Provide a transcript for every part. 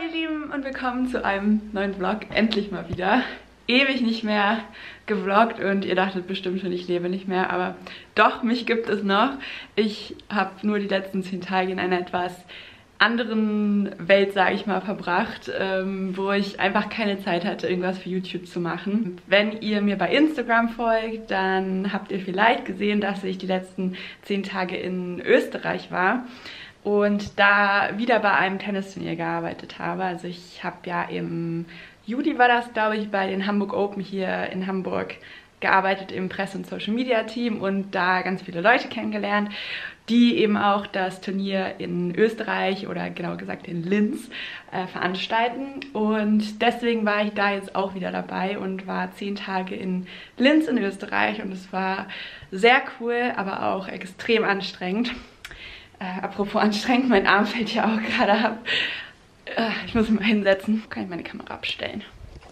Hallo ihr Lieben und willkommen zu einem neuen Vlog. Endlich mal wieder. Ewig nicht mehr gevloggt und ihr dachtet bestimmt schon, ich lebe nicht mehr, aber doch, mich gibt es noch. Ich habe nur die letzten 10 Tage in einer etwas anderen Welt, sage ich mal, verbracht, wo ich einfach keine Zeit hatte, irgendwas für YouTube zu machen. Wenn ihr mir bei Instagram folgt, dann habt ihr vielleicht gesehen, dass ich die letzten 10 Tage in Österreich war und da wieder bei einem Tennisturnier gearbeitet habe. Also ich habe ja im Juli war das, glaube ich, bei den Hamburg Open hier in Hamburg gearbeitet im Presse- und Social-Media-Team und da ganz viele Leute kennengelernt, die eben auch das Turnier in Österreich oder genau gesagt in Linz veranstalten. Und deswegen war ich da jetzt auch wieder dabei und war 10 Tage in Linz in Österreich und es war sehr cool, aber auch extrem anstrengend. Apropos anstrengend, mein Arm fällt ja auch gerade ab. Ich muss mich mal hinsetzen. Kann ich meine Kamera abstellen?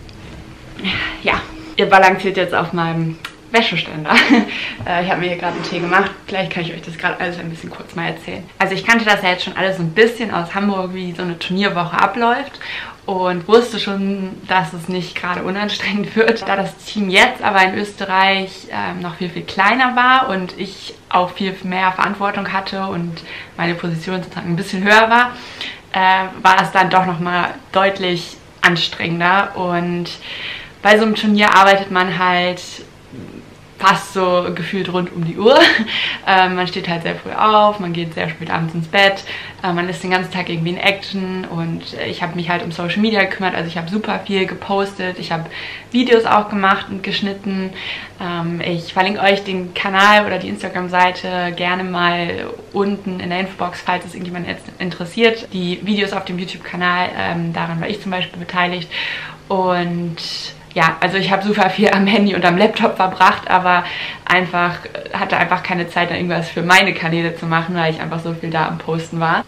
Ja, ihr balanciert jetzt auf meinem Wäscheständer. Ich habe mir hier gerade einen Tee gemacht. Gleich kann ich euch das gerade alles ein bisschen kurz mal erzählen. Also ich kannte das ja jetzt schon alles so ein bisschen aus Hamburg, wie so eine Turnierwoche abläuft. Und wusste schon, dass es nicht gerade unanstrengend wird. Da das Team jetzt aber in Österreich noch viel, viel kleiner war und ich auch viel mehr Verantwortung hatte und meine Position sozusagen ein bisschen höher war, war es dann doch nochmal deutlich anstrengender. Und bei so einem Turnier arbeitet man halt fast so gefühlt rund um die Uhr. Man steht halt sehr früh auf, man geht sehr spät abends ins Bett, man ist den ganzen Tag irgendwie in Action und ich habe mich halt um Social Media gekümmert, also ich habe super viel gepostet, ich habe Videos auch gemacht und geschnitten. Ich verlinke euch den Kanal oder die Instagram-Seite gerne mal unten in der Infobox, falls es irgendjemand jetzt interessiert. Die Videos auf dem YouTube-Kanal, daran war ich zum Beispiel beteiligt und ja, also ich habe super viel am Handy und am Laptop verbracht, aber hatte einfach keine Zeit, dann irgendwas für meine Kanäle zu machen, weil ich einfach so viel da am Posten war.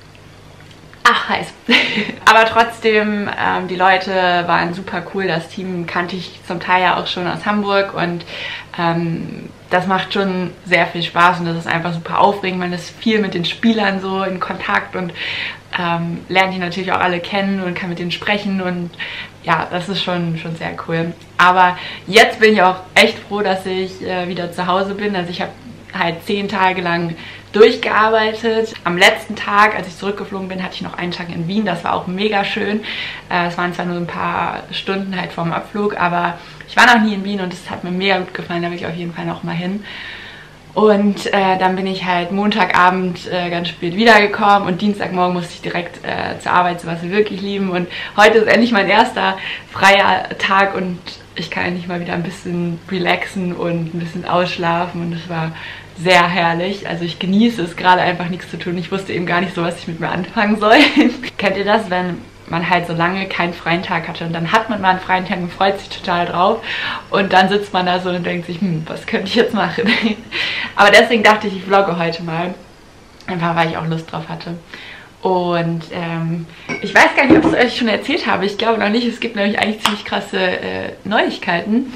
Ach, heiß. Aber trotzdem, die Leute waren super cool. Das Team kannte ich zum Teil ja auch schon aus Hamburg und das macht schon sehr viel Spaß und das ist einfach super aufregend. Man ist viel mit den Spielern so in Kontakt und lernt die natürlich auch alle kennen und kann mit denen sprechen und ja, das ist schon sehr cool. Aber jetzt bin ich auch echt froh, dass ich wieder zu Hause bin. Also ich habe halt 10 Tage lang durchgearbeitet. Am letzten Tag, als ich zurückgeflogen bin, hatte ich noch einen Tag in Wien. Das war auch mega schön. Es waren zwar nur ein paar Stunden halt vorm Abflug, aber ich war noch nie in Wien und es hat mir mega gut gefallen. Da will ich auf jeden Fall noch mal hin. Und dann bin ich halt Montagabend ganz spät wiedergekommen und Dienstagmorgen musste ich direkt zur Arbeit, so was wir wirklich lieben. Und heute ist endlich mein erster freier Tag und ich kann endlich mal wieder ein bisschen relaxen und ein bisschen ausschlafen und es war sehr herrlich. Also ich genieße es gerade einfach nichts zu tun. Ich wusste eben gar nicht so, was ich mit mir anfangen soll. Kennt ihr das, wenn man halt so lange keinen freien Tag hatte und dann hat man mal einen freien Tag und freut sich total drauf und dann sitzt man da so und denkt sich, was könnte ich jetzt machen? Aber deswegen dachte ich, ich vlogge heute mal, einfach weil ich auch Lust drauf hatte. Und ich weiß gar nicht, ob ich es euch schon erzählt habe, ich glaube noch nicht, es gibt nämlich eigentlich ziemlich krasse Neuigkeiten,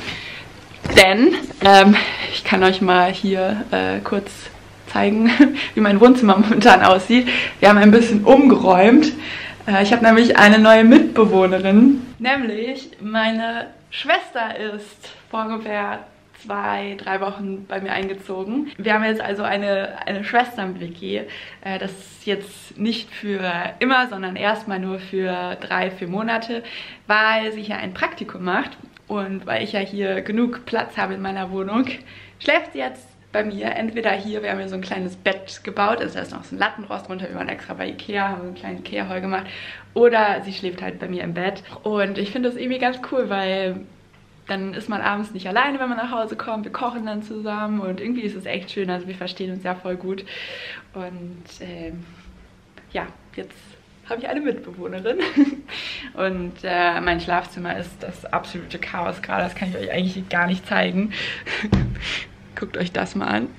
denn ich kann euch mal hier kurz zeigen, wie mein Wohnzimmer momentan aussieht. Wir haben ein bisschen umgeräumt. Ich habe nämlich eine neue Mitbewohnerin, nämlich meine Schwester ist vor ungefähr 2, 3 Wochen bei mir eingezogen. Wir haben jetzt also eine Schwestern-WG. Das ist jetzt nicht für immer, sondern erstmal nur für 3, 4 Monate, weil sie hier ein Praktikum macht und weil ich ja hier genug Platz habe in meiner Wohnung, schläft sie jetzt bei mir, entweder hier, wir haben hier so ein kleines Bett gebaut, also da ist noch so ein Lattenrost drunter, wir waren extra bei Ikea, haben so einen kleinen Ikea-Haul gemacht, oder sie schläft halt bei mir im Bett und ich finde das irgendwie ganz cool, weil dann ist man abends nicht alleine, wenn man nach Hause kommt, wir kochen dann zusammen und irgendwie ist es echt schön, also wir verstehen uns ja voll gut und ja, jetzt habe ich eine Mitbewohnerin und mein Schlafzimmer ist das absolute Chaos gerade, das kann ich euch eigentlich gar nicht zeigen. Guckt euch das mal an.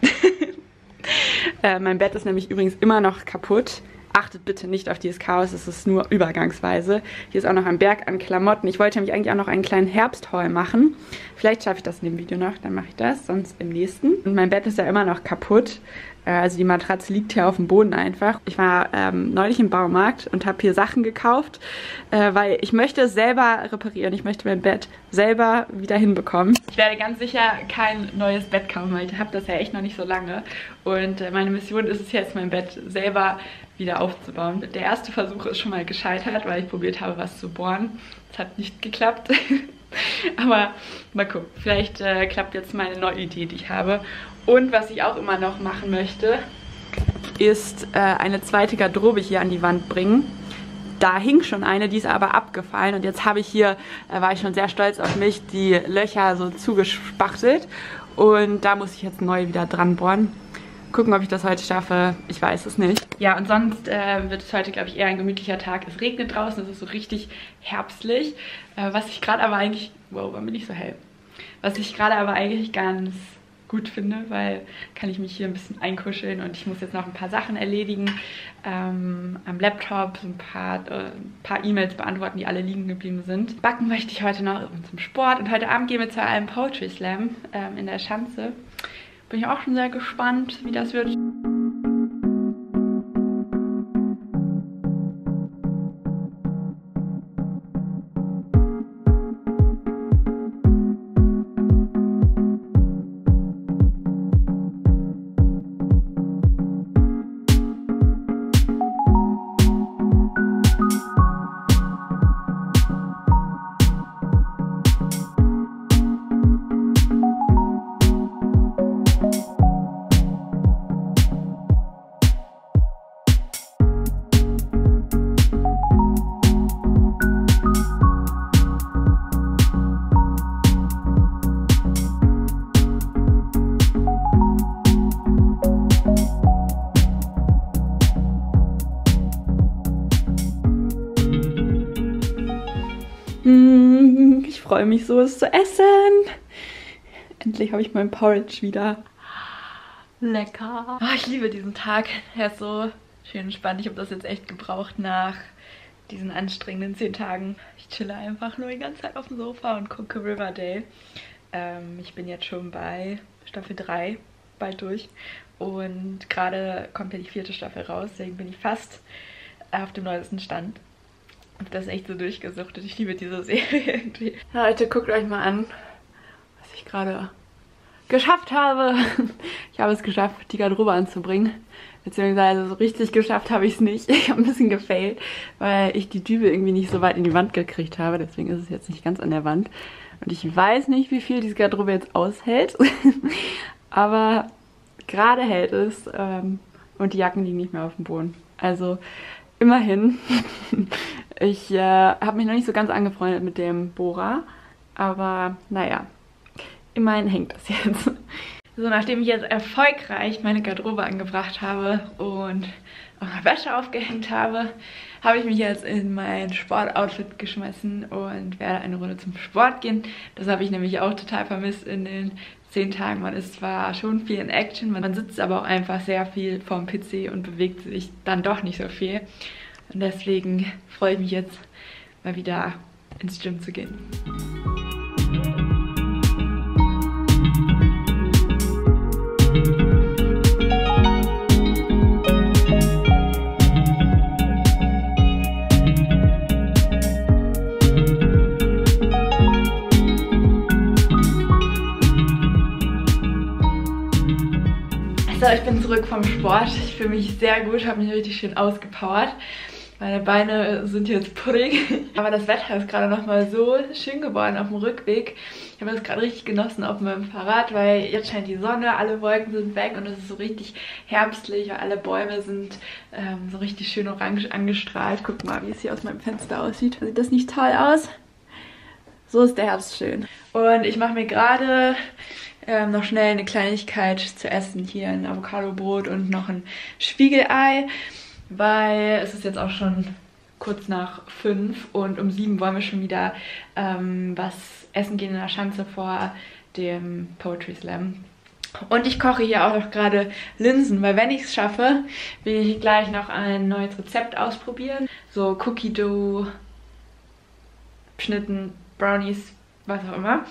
Mein Bett ist nämlich übrigens immer noch kaputt. Achtet bitte nicht auf dieses Chaos, es ist nur übergangsweise. Hier ist auch noch ein Berg an Klamotten. Ich wollte nämlich eigentlich auch noch einen kleinen Herbsthaul machen. Vielleicht schaffe ich das in dem Video noch, dann mache ich das, sonst im nächsten. Und mein Bett ist ja immer noch kaputt. Also die Matratze liegt hier auf dem Boden einfach. Ich war neulich im Baumarkt und habe hier Sachen gekauft, weil ich möchte es selber reparieren. Ich möchte mein Bett selber wieder hinbekommen. Ich werde ganz sicher kein neues Bett kaufen, weil ich habe das ja echt noch nicht so lange. Und meine Mission ist es jetzt, mein Bett selber wieder aufzubauen. Der erste Versuch ist schon mal gescheitert, weil ich probiert habe, was zu bohren. Es hat nicht geklappt. Aber mal gucken, vielleicht klappt jetzt meine neue Idee, die ich habe. Und was ich auch immer noch machen möchte, ist eine zweite Garderobe hier an die Wand bringen. Da hing schon eine, die ist aber abgefallen. Und jetzt habe ich hier, war ich schon sehr stolz auf mich, die Löcher so zugespachtelt. Und da muss ich jetzt neu wieder dran bohren. Gucken, ob ich das heute schaffe. Ich weiß es nicht. Ja, und sonst wird es heute, glaube ich, eher ein gemütlicher Tag. Es regnet draußen, es ist so richtig herbstlich. Was ich gerade aber eigentlich... Wow, warum bin ich so hell? Was ich gerade aber eigentlich ganz gut finde, weil kann ich mich hier ein bisschen einkuscheln und ich muss jetzt noch ein paar Sachen erledigen am Laptop, so ein paar E-Mails beantworten, die alle liegen geblieben sind. Backen möchte ich heute noch zum Sport und heute Abend gehen wir zu einem Poetry Slam in der Schanze. Bin ich auch schon sehr gespannt, wie das wird. Ich freue mich so, es zu essen. Endlich habe ich mein Porridge wieder. Lecker. Oh, ich liebe diesen Tag. Er ist so schön entspannt. Ich habe das jetzt echt gebraucht nach diesen anstrengenden 10 Tagen. Ich chille einfach nur die ganze Zeit auf dem Sofa und gucke Riverdale. Ich bin jetzt schon bei Staffel 3 bald durch. Und gerade kommt ja die 4. Staffel raus. Deswegen bin ich fast auf dem neuesten Stand. Ich habe das echt so durchgesuchtet. Ich liebe diese Serie irgendwie. Ja, Leute, guckt euch mal an, was ich gerade geschafft habe. Ich habe es geschafft, die Garderobe anzubringen. Beziehungsweise so richtig geschafft habe ich es nicht. Ich habe ein bisschen gefailt, weil ich die Dübel irgendwie nicht so weit in die Wand gekriegt habe. Deswegen ist es jetzt nicht ganz an der Wand. Und ich weiß nicht, wie viel diese Garderobe jetzt aushält. Aber gerade hält es. Und die Jacken liegen nicht mehr auf dem Boden. Also immerhin. Ich habe mich noch nicht so ganz angefreundet mit dem Bohrer, aber naja, immerhin hängt das jetzt. So, nachdem ich jetzt erfolgreich meine Garderobe angebracht habe und auch meine Wäsche aufgehängt habe, habe ich mich jetzt in mein Sportoutfit geschmissen und werde eine Runde zum Sport gehen. Das habe ich nämlich auch total vermisst in den 10 Tagen. Man ist zwar schon viel in Action, man sitzt aber auch einfach sehr viel vorm PC und bewegt sich dann doch nicht so viel. Und deswegen freue ich mich jetzt mal wieder ins Gym zu gehen. So, ich bin zurück vom Sport. Ich fühle mich sehr gut, habe mich richtig schön ausgepowert. Meine Beine sind jetzt pudding. Aber das Wetter ist gerade nochmal so schön geworden auf dem Rückweg. Ich habe das gerade richtig genossen auf meinem Fahrrad, weil jetzt scheint die Sonne, alle Wolken sind weg und es ist so richtig herbstlich und alle Bäume sind so richtig schön orange angestrahlt. Guck mal, wie es hier aus meinem Fenster aussieht. Sieht das nicht toll aus? So ist der Herbst schön. Und ich mache mir gerade noch schnell eine Kleinigkeit zu essen. Hier ein Avocado-Brot und noch ein Spiegelei. Weil es ist jetzt auch schon kurz nach 5 und um 7 wollen wir schon wieder was essen gehen in der Schanze vor dem Poetry Slam. Und ich koche hier auch noch gerade Linsen, weil wenn ich es schaffe, will ich gleich noch ein neues Rezept ausprobieren. So Cookie Dough, Schnitten, Brownies, was auch immer.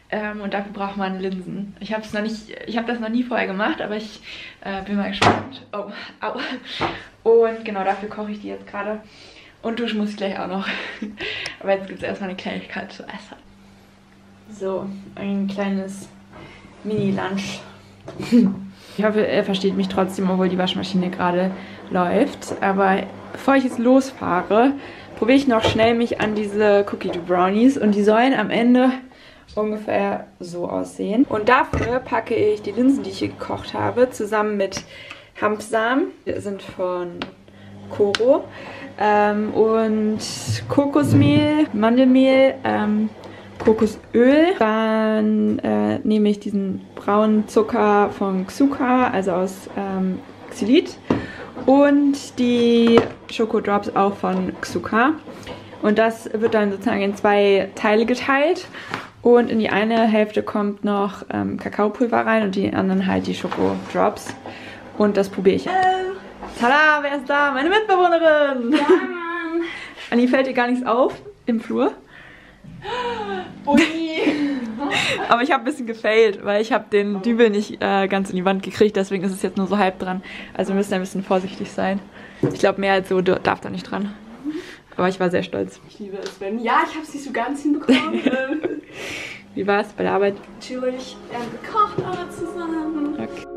Und dafür braucht man Linsen. Ich habe das noch nie vorher gemacht, aber ich bin mal gespannt. Oh, au. Und genau dafür koche ich die jetzt gerade. Und duschen muss ich gleich auch noch. Aber jetzt gibt es erstmal eine Kleinigkeit zu essen. So, ein kleines Mini-Lunch. Ich hoffe, er versteht mich trotzdem, obwohl die Waschmaschine gerade läuft. Aber bevor ich jetzt losfahre, probiere ich noch schnell mich an diese Cookie Dough Brownies. Und die sollen am Ende ungefähr so aussehen. Und dafür packe ich die Linsen, die ich hier gekocht habe, zusammen mit Hanfsamen. Die sind von Koro. Und Kokosmehl, Mandelmehl, Kokosöl. Dann nehme ich diesen braunen Zucker von Xuka, also aus Xylit. Und die Schokodrops auch von Xuka. Und das wird dann sozusagen in 2 Teile geteilt. Und in die eine Hälfte kommt noch Kakaopulver rein und die anderen halt die Schokodrops. Und das probiere ich. Tada, wer ist da? Meine Mitbewohnerin! Ja, Mann! Anni, fällt dir gar nichts auf im Flur? Ui! Aber ich habe ein bisschen gefailt, weil ich habe den Dübel nicht ganz in die Wand gekriegt, deswegen ist es jetzt nur so halb dran. Also wir müssen ein bisschen vorsichtig sein. Ich glaube, mehr als so darf da nicht dran. Aber ich war sehr stolz. Ich liebe es, Ben. Ja, ich habe es nicht so ganz hinbekommen. Wie war es bei der Arbeit? Natürlich, wir haben gekocht alle zusammen. Okay.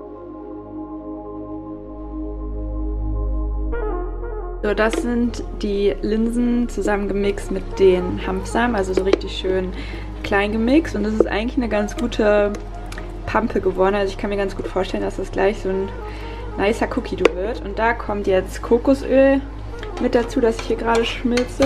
So, das sind die Linsen zusammengemixt mit den Hanfsamen, also so richtig schön klein gemixt. Und das ist eigentlich eine ganz gute Pampe geworden. Also ich kann mir ganz gut vorstellen, dass das gleich so ein nicer Cookie Dough wird. Und da kommt jetzt Kokosöl mit dazu, das ich hier gerade schmilze.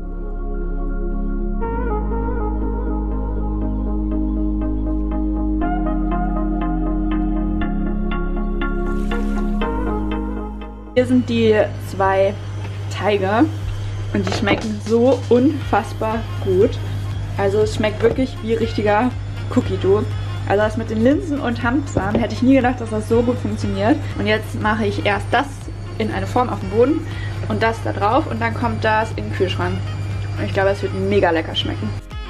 Hier sind die 2 Teige und die schmecken so unfassbar gut. Also es schmeckt wirklich wie richtiger Cookie Dough. Also das mit den Linsen und Hanfsamen hätte ich nie gedacht, dass das so gut funktioniert. Und jetzt mache ich erst das in eine Form auf dem Boden und das da drauf und dann kommt das in den Kühlschrank. Und ich glaube, es wird mega lecker schmecken.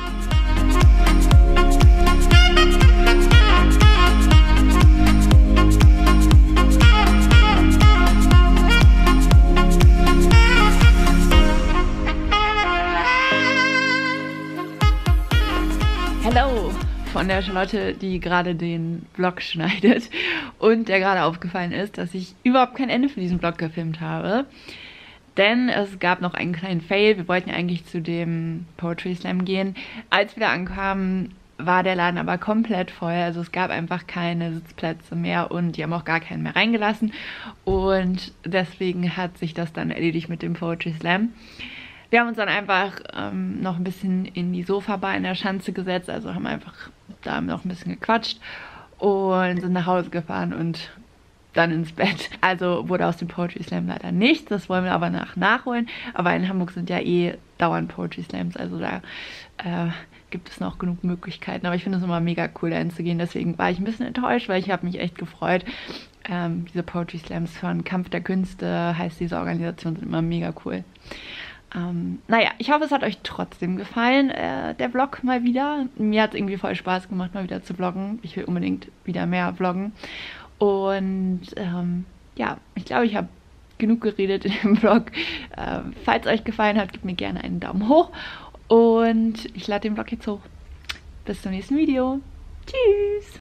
Hallo von der Charlotte, die gerade den Vlog schneidet und der gerade aufgefallen ist, dass ich überhaupt kein Ende für diesen Vlog gefilmt habe. Denn es gab noch einen kleinen Fail. Wir wollten ja eigentlich zu dem Poetry Slam gehen. Als wir da ankamen, war der Laden aber komplett voll. Also es gab einfach keine Sitzplätze mehr und die haben auch gar keinen mehr reingelassen. Und deswegen hat sich das dann erledigt mit dem Poetry Slam. Wir haben uns dann einfach noch ein bisschen in die Sofabar in der Schanze gesetzt, also haben einfach da noch ein bisschen gequatscht und sind nach Hause gefahren und dann ins Bett. Also wurde aus dem Poetry Slam leider nichts, das wollen wir aber nachholen. Aber in Hamburg sind ja eh dauernd Poetry Slams, also da gibt es noch genug Möglichkeiten. Aber ich finde es immer mega cool, da hinzugehen, deswegen war ich ein bisschen enttäuscht, weil ich habe mich echt gefreut. Diese Poetry Slams von Kampf der Künste, heißt diese Organisation, sind immer mega cool. Naja, ich hoffe, es hat euch trotzdem gefallen, der Vlog mal wieder. Mir hat es irgendwie voll Spaß gemacht, mal wieder zu vloggen. Ich will unbedingt wieder mehr vloggen. Und ja, ich glaube, ich habe genug geredet in dem Vlog. Falls euch gefallen hat, gebt mir gerne einen Daumen hoch. Und ich lade den Vlog jetzt hoch. Bis zum nächsten Video. Tschüss!